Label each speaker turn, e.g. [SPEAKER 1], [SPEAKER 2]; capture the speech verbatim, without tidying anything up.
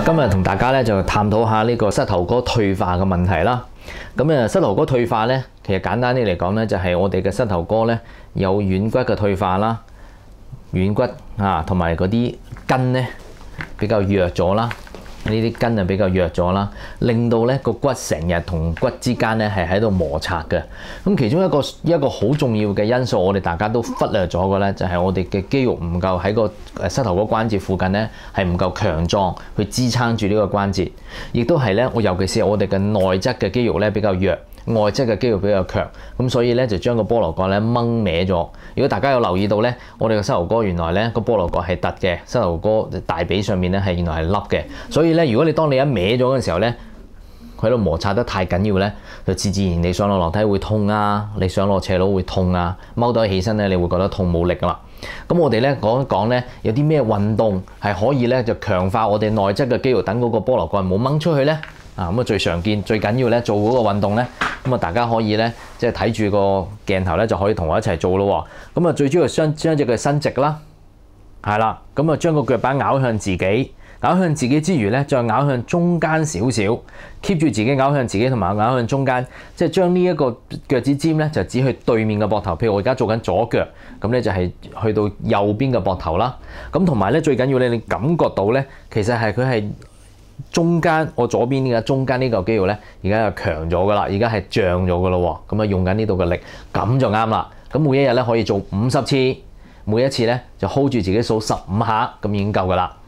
[SPEAKER 1] 今日同大家咧就探討下呢個膝頭哥退化嘅問題啦。咁啊，膝頭哥退化咧，其實簡單啲嚟講咧，就係我哋嘅膝頭哥咧有軟骨嘅退化啦，軟骨啊同埋嗰啲筋咧比較弱咗啦。呢啲筋啊比較弱咗啦，令到咧個骨成日同骨之間咧係喺度摩擦嘅。咁其中一個一個好重要嘅因素，我哋大家都忽略咗嘅咧，就係我哋嘅肌肉唔夠喺個誒膝頭哥關節附近咧係唔夠強壯去支撐住呢個關節，亦都係咧我尤其是我哋嘅內側嘅肌肉咧比較弱。外側嘅肌肉比較強，咁所以咧就將個菠蘿蓋咧掹歪咗。如果大家有留意到咧，我哋嘅膝頭哥原來咧個菠蘿蓋係凸嘅，膝頭哥大髀上面咧係原來係凹嘅。所以咧，如果你當你一歪咗嘅時候咧，佢喺度摩擦得太緊要咧，就自自然你上落樓梯會痛啊，你上落斜路會痛啊，踎到起身咧你會覺得痛冇力噶啦。咁我哋咧講一講咧，有啲咩運動係可以咧就強化我哋內側嘅肌肉，等嗰個菠蘿蓋冇掹出去咧。啊咁啊最常見最緊要咧做嗰個運動咧，咁啊大家可以咧即係睇住個鏡頭咧就可以同我一齊做咯喎。咁啊最主要係將將隻腳伸直啦，係啦，咁啊將個腳板咬向自己，咬向自己之餘咧再咬向中間少少 ，keep 住自己咬向自己同埋咬向中間，即係將呢一個腳趾尖咧就指去對面嘅膊頭。譬如我而家做緊左腳，咁咧就係去到右邊嘅膊頭啦。咁同埋咧最緊要咧你感覺到咧，其實係佢係。中間我左邊呢個中間呢嚿肌肉咧，而家就強咗噶啦，而家係脹咗噶咯喎，咁啊用緊呢度嘅力，咁就啱啦。咁每一日咧可以做五十次，每一次咧就 hold 住自己數十五下，咁已經夠噶啦。